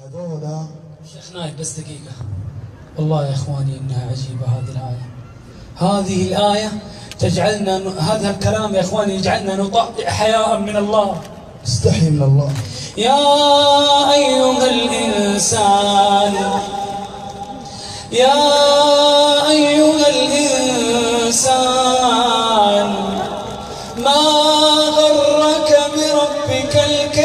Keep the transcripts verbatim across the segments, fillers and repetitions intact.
هذولا شيخ نايف بس دقيقة. والله يا إخواني إنها عجيبة هذه الآية. هذه الآية تجعلنا ن... هذا الكلام يا إخواني يجعلنا نطأ حياء من الله. استحي من الله. يا أيها الإنسان يا أيها الإنسان ما غرك بربك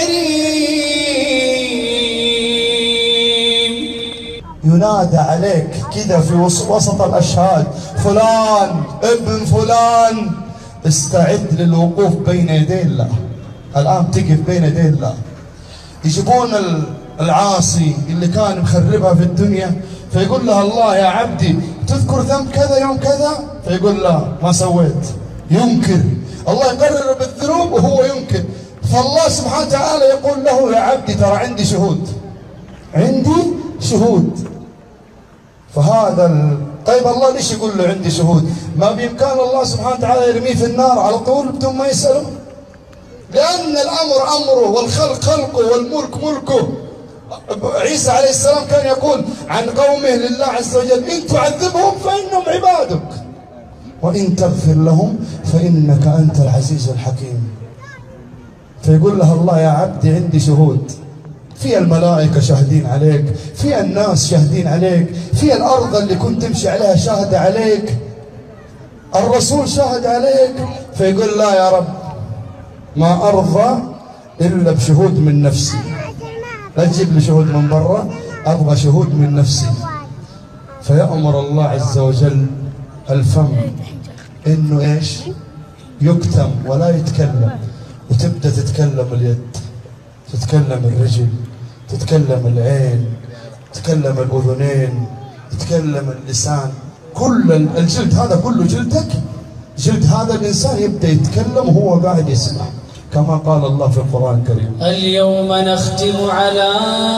الكريم. ينادى عليك كذا في وسط الأشهاد، فلان ابن فلان استعد للوقوف بين يدي الله. الآن تقف بين يدي الله. يجيبون العاصي اللي كان مخربها في الدنيا، فيقول له الله يا عبدي تذكر ذنب كذا يوم كذا، فيقول لا ما سويت، ينكر. الله يقرر بالذنوب وهو ينكر، فالله سبحانه وتعالى يقول له يا عبدي ترى عندي شهود، عندي شهود. فهذا ال... طيب الله ليش يقول له عندي شهود؟ ما بإمكان الله سبحانه وتعالى يرميه في النار على طول بدون ما يسأله؟ لأن الأمر أمره والخلق خلقه والملك ملكه. عيسى عليه السلام كان يقول عن قومه لله عز وجل إن تعذبهم فإنهم عبادك وإن تغفر لهم فإنك أنت العزيز الحكيم. فيقول له الله يا عبدي عندي شهود، في الملائكة شاهدين عليك، في الناس شاهدين عليك، في الأرض اللي كنت تمشي عليها شاهد عليك، الرسول شاهد عليك. فيقول لا يا رب ما أرضى إلا بشهود من نفسي، لا تجيب لي شهود من برا، أبغى شهود من نفسي. فيأمر الله عز وجل الفم إنه إيش؟ يكتم ولا يتكلم، وتبدأ تتكلم اليد، تتكلم الرجل، تتكلم العين، تتكلم الأذنين، تتكلم اللسان، كل الجلد هذا كله جلدك، جلد هذا الإنسان يبدأ يتكلم وهو قاعد يسمع، كما قال الله في القرآن الكريم اليوم نختم على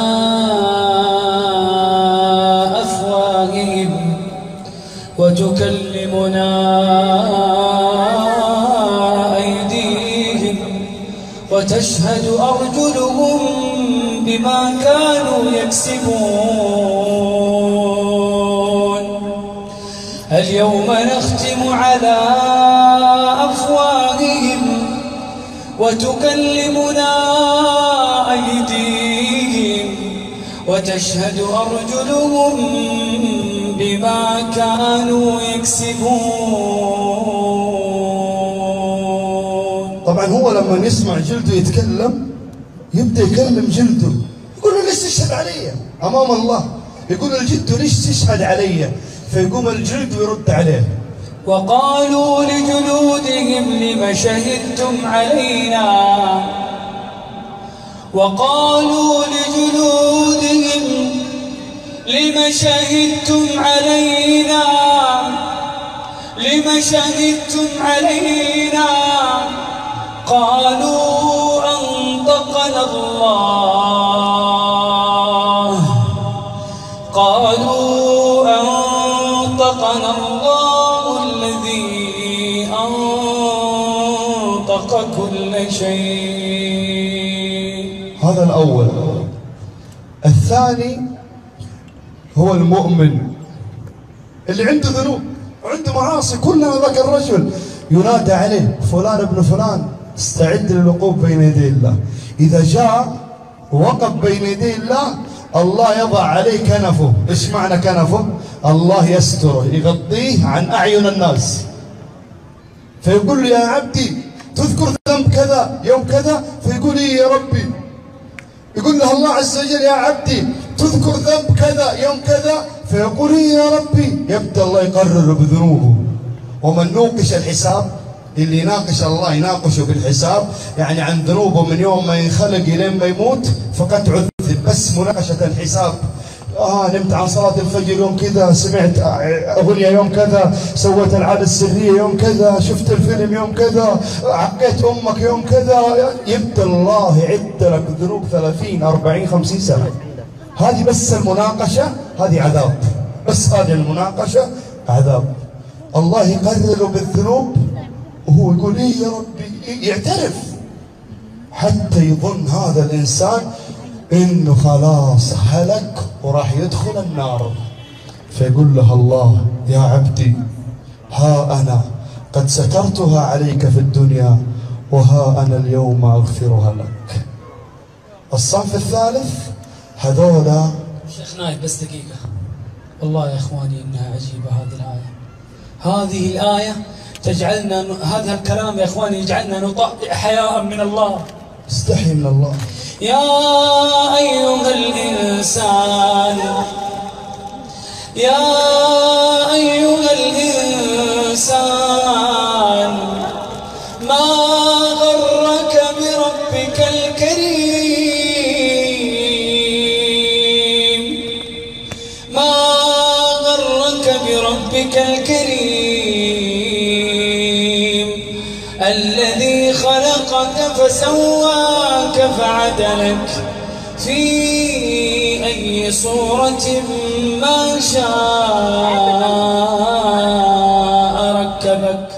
أفواههم وتكلمنا أيديهم وتشهد أرجلهم بما كانوا يكسبون. اليوم نختم على أفواههم وتكلمنا أيديهم وتشهد أرجلهم بما كانوا يكسبون. طبعا هو لما يسمع جلده يتكلم يبدأ يكلم جلده، يقول له ليش تشهد علي أمام الله؟ يقول الجلد ليش تشهد علي؟ فيقوم الجلد ويرد عليه. وقالوا لجلودهم لم شهدتم علينا وقالوا لجلودهم لم شهدتم علينا لم شهدتم علينا قالوا أنطقنا الله قالوا أنطقنا الله الذي أنطق كل شيء. هذا الأول. الثاني هو المؤمن اللي عنده ذنوب وعنده معاصي، كلنا ذاك الرجل ينادى عليه فلان ابن فلان استعد للوقوف بين يدي الله. إذا جاء وقف بين يدي الله الله يضع عليه كنفه. إيش معنى كنفه؟ الله يستره يغطيه عن أعين الناس. فيقول له يا عبدي تذكر ذنب كذا يوم كذا، فيقول إيه يا ربي. يقول له الله عز وجل يا عبدي تذكر ذنب كذا يوم كذا، فيقول إيه يا ربي. يبدأ الله يقرر بذنوبه. ومن نوقش الحساب، اللي يناقش الله يناقشه بالحساب، يعني عن ذنوبه من يوم ما ينخلق إلين ما يموت فقد عذب. بس مناقشة الحساب، آه نمت عن صلاة الفجر يوم كذا، سمعت أغنية يوم كذا، سويت العادة السرية يوم كذا، شفت الفيلم يوم كذا، عقيت أمك يوم كذا. يبدأ الله يعد لك ذنوب ثلاثين أربعين خمسين سنة. هذه بس المناقشة، هذه عذاب. بس هذه المناقشة عذاب. الله يقرر بالذنوب وهو يقول إيه يا ربي، يعترف حتى يظن هذا الإنسان إنه خلاص هلك وراح يدخل النار. فيقول له الله: يا عبدي، ها أنا قد سترتها عليك في الدنيا، وها أنا اليوم أغفرها لك. الصنف الثالث هذولا. شيخ نايف بس دقيقة، والله يا إخواني إنها عجيبة هذه الآية. هذه الآية تجعلنا ن... هذا الكلام يا إخواني يجعلنا نطأطئ حياء من الله. استحي من الله. يا أيها الإنسان، يا أيها الإنسان، ما غرك بربك الكريم، ما غرك بربك الكريم، الذي خلقك فسواك فعدلك في أي صورة ما شاء ركبك.